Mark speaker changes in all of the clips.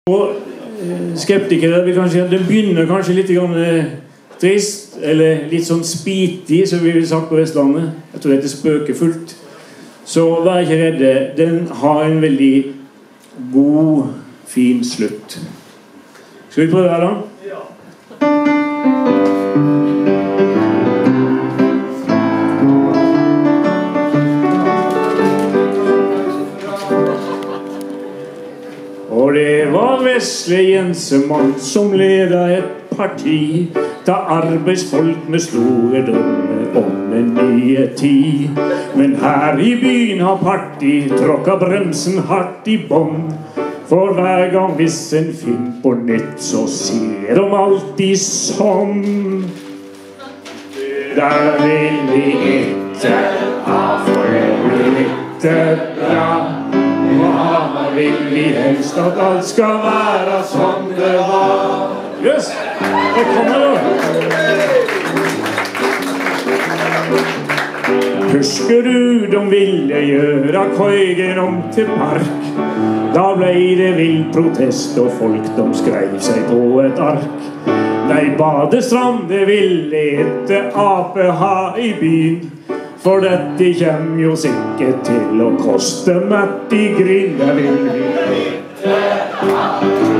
Speaker 1: Og skeptikere vil kanskje at den begynner kanskje litt trist, eller litt sånn spitig, som vi vil sagt på Vestlandet. Jeg tror det er spøkefullt. Så vær ikke redde. Den har en veldig god, fin slutt. Skal vi prøve her da? Ja. Og det var Vesle Jensemann som ledet et parti, da arbeidsfolk med store drømmer om en nye tid. Men her i byen har parti tråkket bremsen hardt i bånd, for hver gang hvis en finner på nytt, så sier de alltid sånn: Der vil vi ikke ha, for det blir ikke bra. Hva vil vi helst at alt skal være som det var? Yes, det kommer jo. Husker du de ville gjøre Køygen om til park? Da ble det vill protest, og folk de skrev seg på et ark. Nei, badestrand det ville ikke Ap ha i byen, for dette kommer jo sikkert til å koste mett i gryn. Det vil vi ikke ha.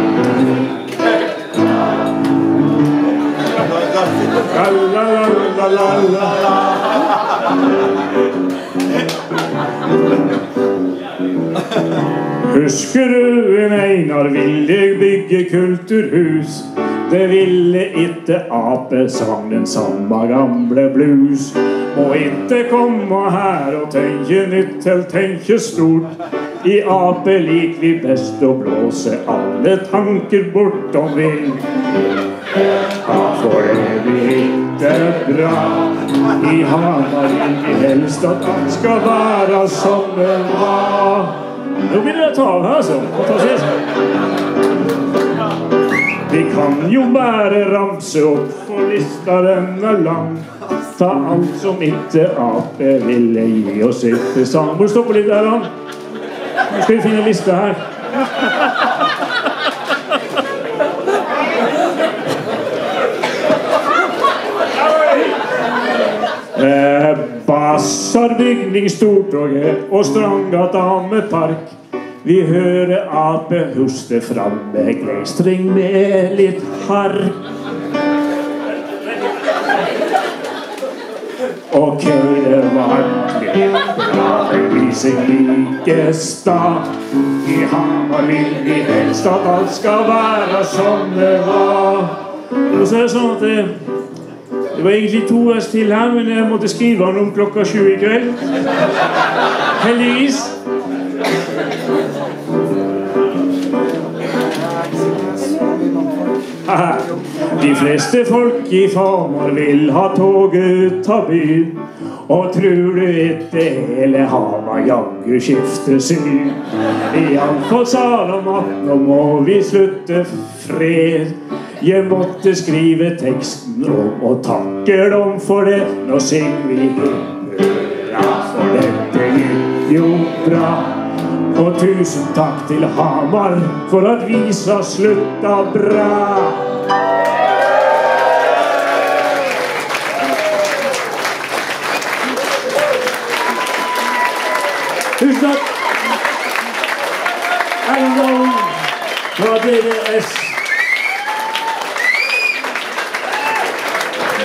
Speaker 1: Husker du en Einar ville bygge kulturhus? Det ville ikke Ap, sang den samme gamle blues. Må ikke komme her og tenke nytt eller tenke stort. I Ap lik vi best å blåse alle tanker bort, om vi ja, for det blir ikke bra. I Hamar vil vi helst at alt skal være som det var. Nå begynner det å ta av her, så. Vi kan jo bare ramse opp, for lista den er lang. Ta alt som ikke Ap ville gi oss etter sang. Må du stoppe litt der, da? Nå skal vi finne en liste her. Basarbygning, Stortorget og Strandgata med park. Vi hører Ap huste fram med gleistring med litt hark. Ok, det var litt bra, det viser like stad. I Hamar vil vi helst at alt skal være som det var. Og så er det sånn at det var egentlig 2 vers til her, men jeg måtte skrive den om klokka 7 i kveld. Heldigvis. De fleste folk i Hamar vil ha toget ut av byen, og tror du ikke hele Hamar jaggu skifter syn. I alle fall sa de at nå må vi slutte fred. Jeg måtte skrive teksten om og takker dem for det. Nå synger vi hurra, for dette gikk jo bra. Og tusen takk til Hamar for at visa slutta bra. Tusen takk. Erlend Dahl fra DDS.